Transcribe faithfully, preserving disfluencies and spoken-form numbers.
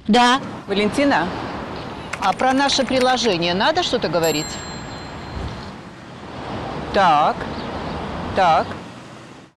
Да. Валентина, а про наше приложение надо что-то говорить? Так, так.